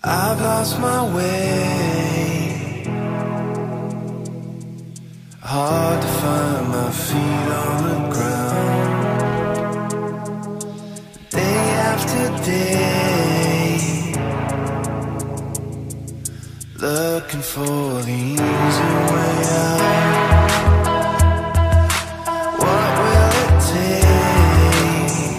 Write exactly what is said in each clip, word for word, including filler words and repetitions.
I've lost my way, hard to find my feet on the ground. Day after day, looking for the easy way out. What will it take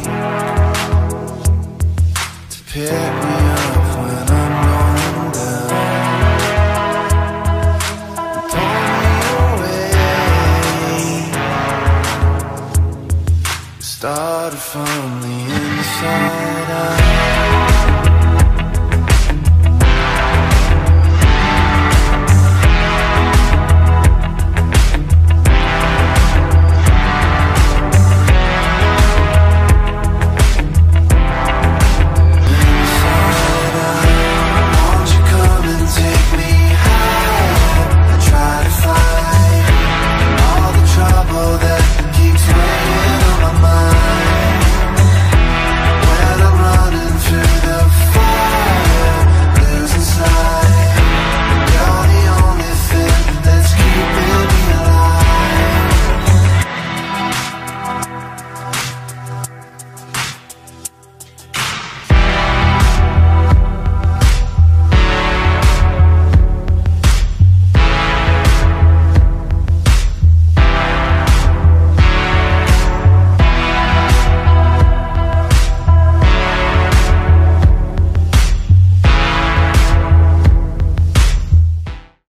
to pick me up when I'm going down? Pull me away, started from the inside out.